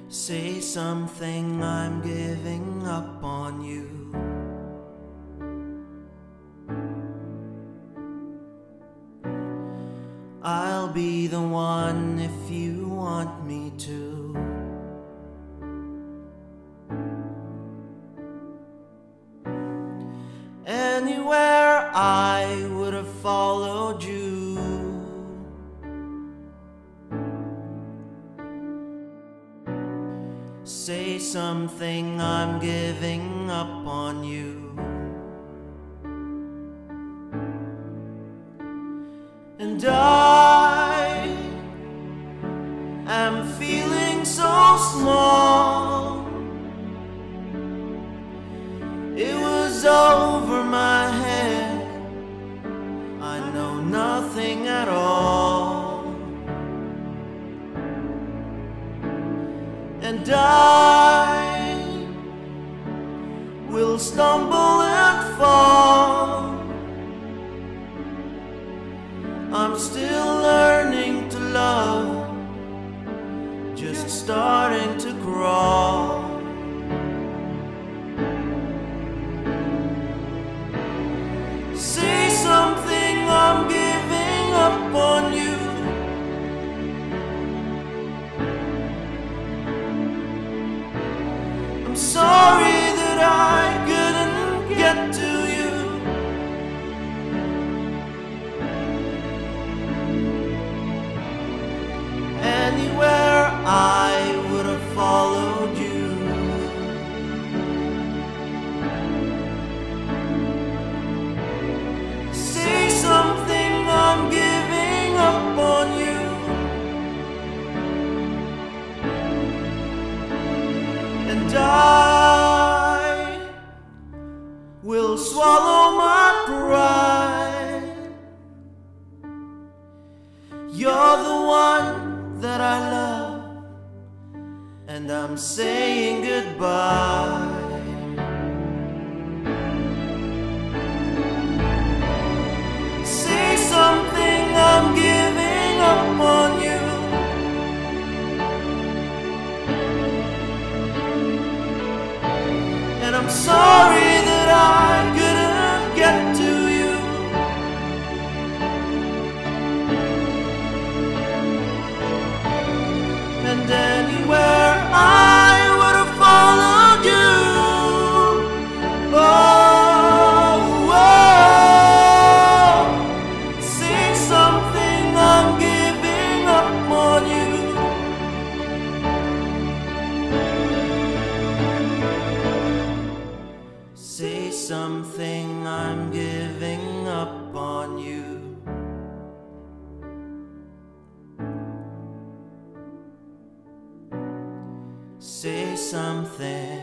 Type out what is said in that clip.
Say something, I'm giving up on you. I'll be the one if you want me to. Anywhere I would have followed you. Say something, I'm giving up on you. And I am feeling so small. It was over my head. I know nothing at all. And I will stumble and fall. I'm still learning to love, just starting to crawl. Say something, I'm giving up on you. I'm sorry that I couldn't get to you. Anywhere I would have followed you. Say something, I'm giving up on you. And I will swallow my pride. You're the one that I love, and I'm saying goodbye. Say something, I'm giving up on you. And I'm sorry that I couldn't get to you. And anywhere I would have followed you. Oh, oh. Say something, I'm giving up on you. Say something, I'm giving up on you. Say something.